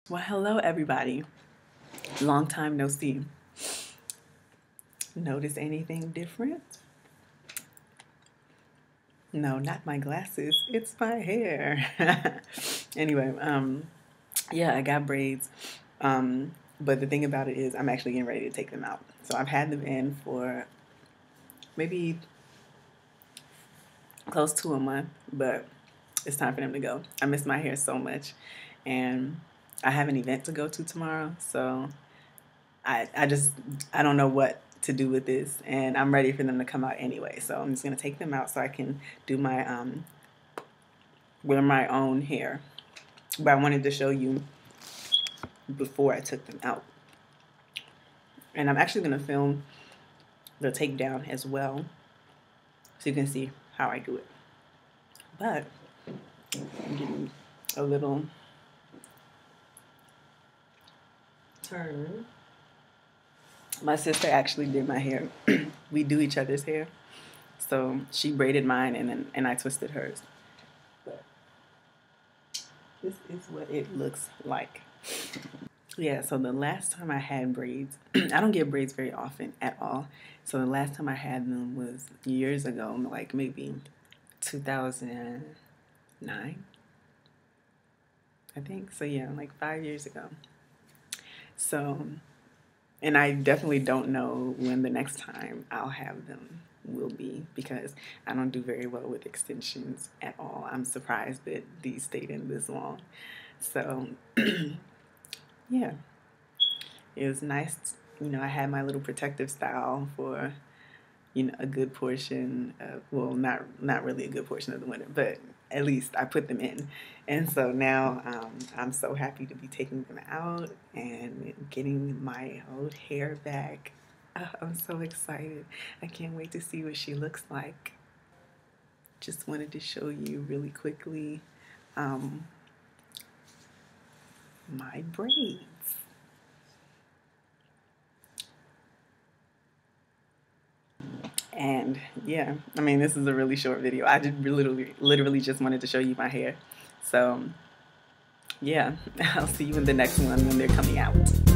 Well, hello everybody. Long time no see. Notice anything different? No, not my glasses. It's my hair. Anyway, yeah, I got braids. But the thing about it is I'm actually getting ready to take them out. So I've had them in for maybe close to a month, but it's time for them to go. I miss my hair so much, and I have an event to go to tomorrow, so I don't know what to do with this, and I'm ready for them to come out anyway. So I'm just gonna take them out so I can do my wear my own hair. But I wanted to show you before I took them out, and I'm actually gonna film the takedown as well, so you can see how I do it. But I'm getting a little turn. My sister actually did my hair. We do each other's hair. So she braided mine and I twisted hers. But this is what it looks like. Yeah, so the last time I had braids, I don't get braids very often at all. So the last time I had them was years ago, like maybe 2009, I think. So yeah, like 5 years ago. So, and I definitely don't know when the next time I'll have them will be, because I don't do very well with extensions at all. I'm surprised that these stayed in this long. So, yeah, it was nice. You know, I had my little protective style for, you know, a good portion of, well, not really a good portion of the winter, but at least I put them in. And so now I'm so happy to be taking them out and getting my old hair back. I'm so excited. I can't wait to see what she looks like. Just wanted to show you really quickly my braids. And yeah, I mean, this is a really short video. I just literally just wanted to show you my hair. So yeah, I'll see you in the next one when they're coming out.